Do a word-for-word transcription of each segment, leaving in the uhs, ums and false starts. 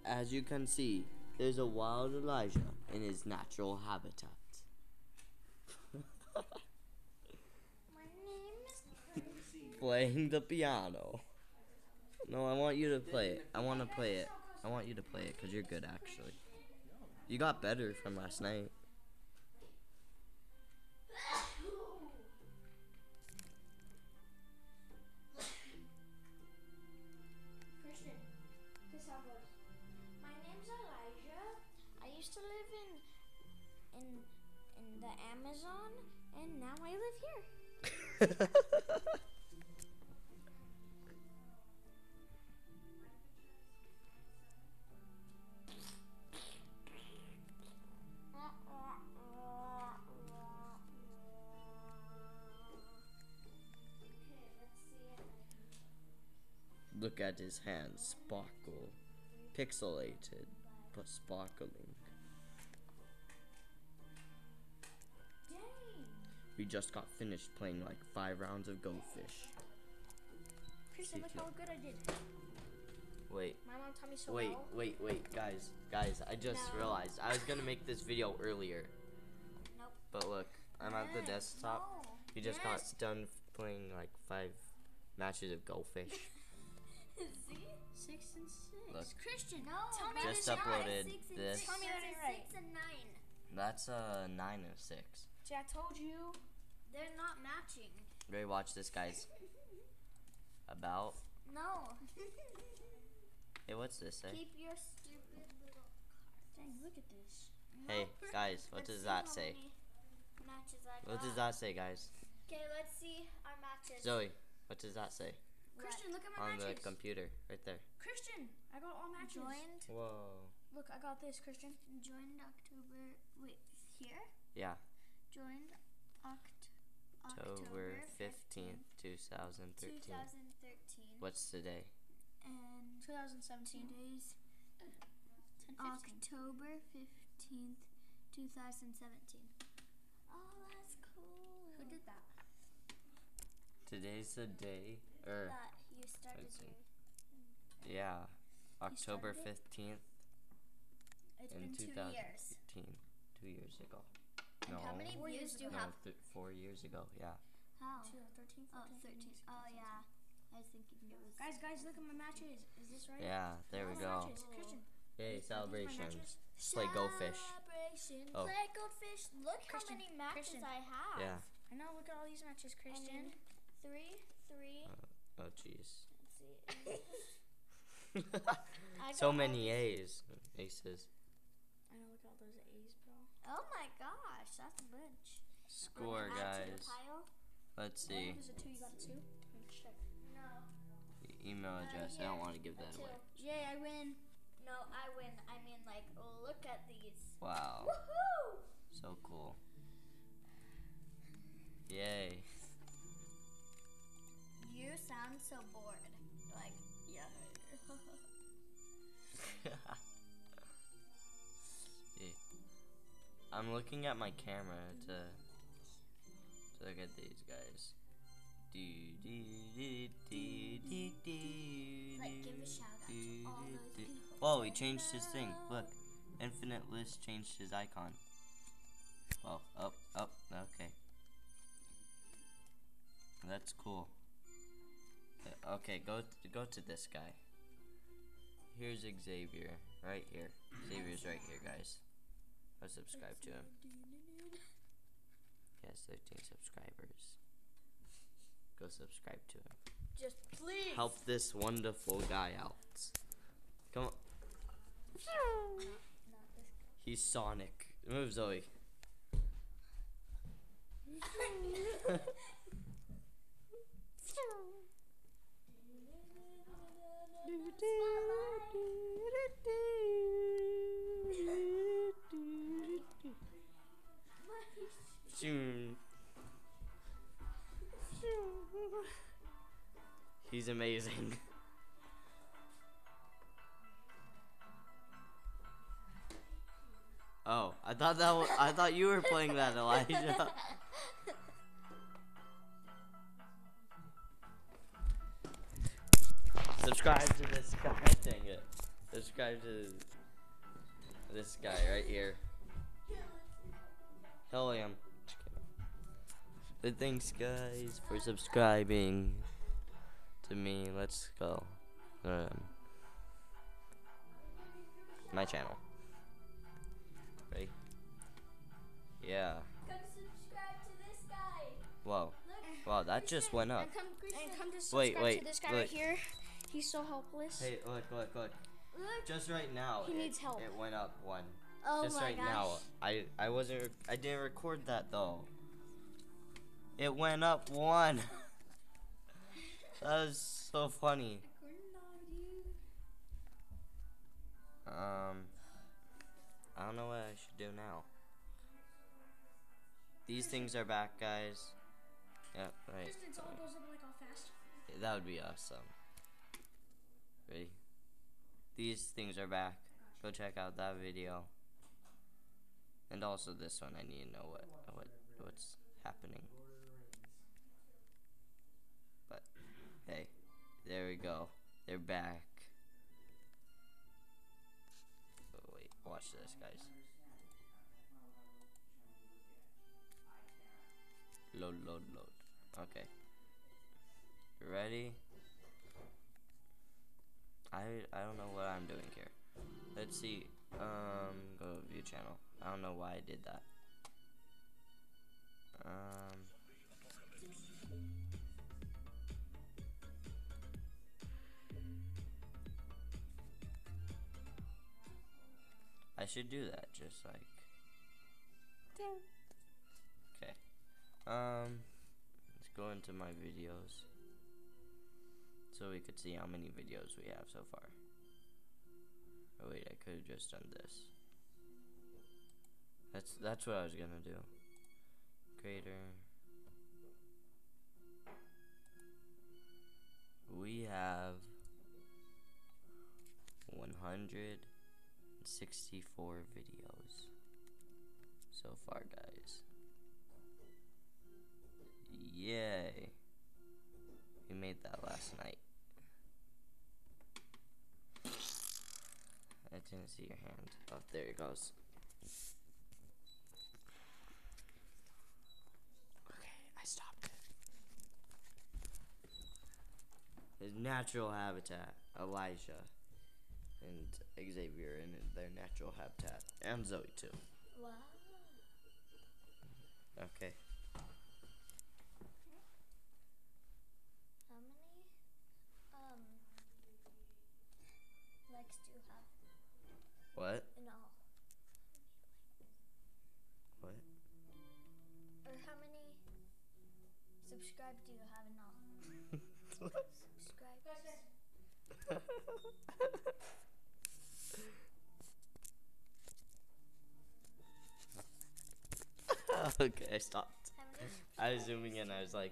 as you can see, there's a wild Elijah in his natural habitat. My name is Playing the piano. No, I want you to play it. I want to play it. I want you to play it because you're good, actually. You got better from last night. Christian. This how it goes. My name's Elijah. I used to live in in in the Amazon, and now I live here. Look at his hands sparkle. Pixelated, but sparkling. Dang. We just got finished playing like five rounds of Go Fish. Christian, look how good I did. Wait, My mom taught me so wait, well. wait, wait, guys, guys, I just No. realized I was gonna make this video earlier. Nope. But look, I'm at the Yes, desktop. no. We just Yes. got done playing like five matches of Go Fish. See? Six and six. Look. Christian, no. Tell me Just that it's not. uploaded Six and this. six. Tell me that it's right. Six and nine. That's a nine and a six. See, I told you. They're not matching. Ready, watch this, guys. About. No. Hey, what's this say? Keep your stupid little cards. Dang, look at this. Hey, guys, what Let's does see that how say? many Matches I What does got. that say, guys? Okay, let's see our matches. Zoe, what does that say? Christian, look at my On the matches. computer, right there. Christian, I got all matches. Joined. Whoa. Look, I got this, Christian. Joined October. Wait, here? Yeah. Joined Oct- October fifteenth, two thousand thirteen. twenty thirteen. What's today? And twenty seventeen. Days. October fifteenth, two thousand seventeen. Oh, that's cool. Who did that? Today's the day, or That you started let's see. your- yeah, October started it? fifteenth It's in been two two thousand years. fifteen. Two years ago. And No. how many Four views years do you No, have? th- four years ago. Yeah. How? Two, thirteen, Oh, fourteen, thirteen. fifteen, Oh, sixteen, yeah. I was thinking it was. Guys, guys, look at my matches. Is this right? Yeah. There we All my go. matches. Christian, Yay, are these my celebrations. matches? Just like Go Fish. Celebration. Oh. Play goldfish. Look Christian, how many matches Christian. I have. Yeah. I know. Look at all these matches, Christian. And three, three. Oh, jeez. Let's see. I So got many all these- A's. Aces. I know. Look at all those A's, bro. Oh my gosh, that's a bunch. Score, Wanna add to the guys. pile? Let's Oh, see. there's a two. You got a two. Let's check. No. The email address. I here. don't want to give A that two. away. Yay! I win. No, I win. I mean, like, look at these. Wow. Woohoo! So cool. Yay. You sound so bored. Like, yeah. Yeah. I'm looking at my camera to to look at these guys. Do, do, do, do, do, do, Like, give a shout out to do, all do, those do. people. Whoa, he changed his thing. Look. Infinite List changed his icon. Oh, up, up, okay. That's cool. Uh, Okay, go to, go to this guy. Here's Xavier, right here. Xavier's right here, guys. Go subscribe to him. He has thirteen subscribers. Go subscribe to him. Just please. Help this wonderful guy out. Come on. Not this He's Sonic. Move, Zoe. Shoom. He's amazing. Oh, I thought that was, I thought you were playing that, Elijah. Subscribe to this guy. Dang it. Subscribe to this guy right here. Hell yeah. But thanks guys for subscribing to me. Let's go. Um, my channel. Ready? Yeah. Come subscribe to this guy. Whoa. Wow, that just went up. And come, and come to Wait, subscribe wait, to this guy wait. right here. He's so helpless. Hey, look, look, look. Look. Just right now, He it, needs help. it went up one. Oh Just my right gosh. now, I I wasn't. Rec I didn't record that though. It went up one. That was so funny. Um, I don't know what I should do now. These things are back, guys. Yep, right. Just until it goes up like all fast. That would be awesome. Ready? These things are back. Go check out that video. And also this one. I need to know what what what's happening. But hey, there we go. They're back. Oh, wait, watch this, guys. Load, load, load. Okay. Ready? I I don't know what I'm doing here. Let's see. Um, go to view channel. I don't know why I did that. Um. I should do that, just like. Okay. Um, let's go into my videos, so we could see how many videos we have so far. Oh wait, I could have just done this. That's that's what I was gonna do. Creator. We have one hundred sixty-four videos so far, guys. Yay. We made that last night. I didn't see your hand. Oh, there it goes. Okay, I stopped it. His natural habitat, Elijah and Xavier in their natural habitat, and Zoe too. Wow. Okay. How many um likes do you have What? in all? What? Or how many subscribed do you have in all? Subscribers. Okay, I stopped. How many I was zooming in. I was like,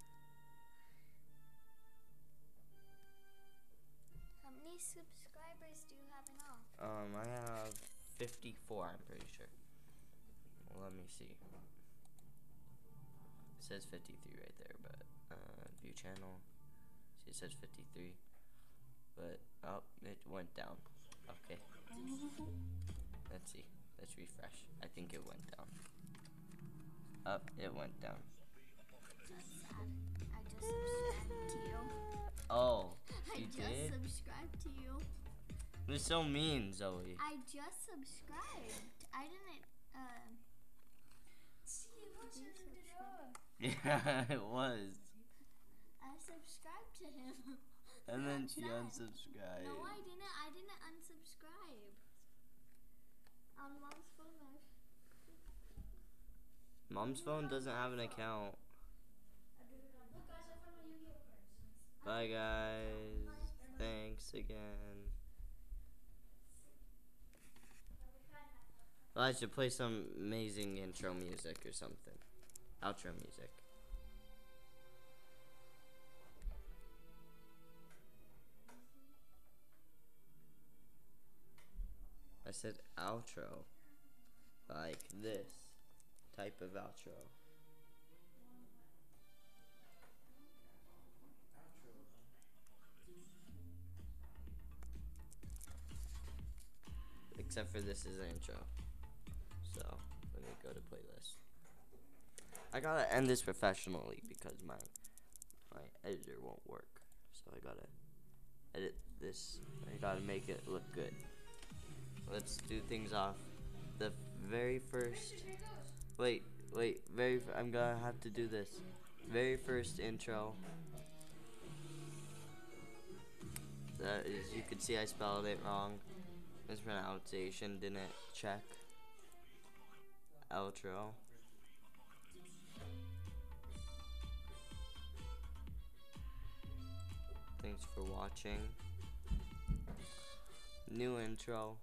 How many subscribers do you have in all? um, I have fifty-four. I'm pretty sure. Well, let me see. It says fifty-three right there, but uh, view channel. See, it says fifty-three, but oh, it went down. Okay. Let's see. Let's refresh. I think it went down. Up, it went down. That's sad. I just subscribed to you. Oh, I you just did? subscribed to you. You're so mean, Zoe. I just subscribed. I didn't, uh... See, it wasn't Yeah, it was. I subscribed to him. And then she No. unsubscribed. No, I didn't. I didn't unsubscribe. On mom's phone, I... Mom's phone doesn't have an account. Bye, guys. Thanks again. Well, I should play some amazing intro music or something. Outro music. I said outro. Like this type of outro. except for this is the intro. So let me go to playlist. I gotta end this professionally because my my editor won't work. So I gotta edit this. I gotta make it look good. Let's do things off. The very first. Wait, wait. Very. I'm gonna have to do this. Very first intro. That is, you can see I spelled it wrong. Mispronunciation, didn't check. Outro. Thanks for watching. New intro.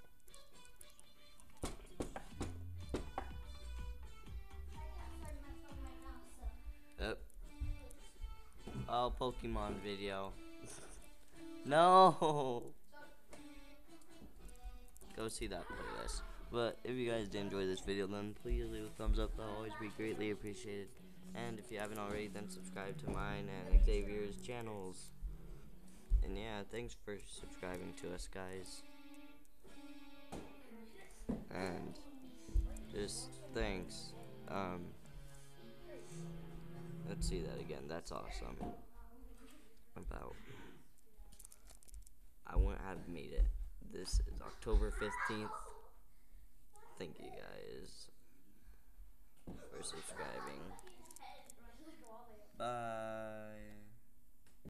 Yep. Oh, Pokemon video. No. Go see that playlist. But if you guys did enjoy this video, then please leave a thumbs up. That'll always be greatly appreciated. And if you haven't already, then subscribe to mine and Xavier's channels. And yeah, thanks for subscribing to us, guys. And just thanks. Um, let's see that again. That's awesome. About. I wouldn't have made it. This is October fifteenth. Thank you guys for subscribing. Bye.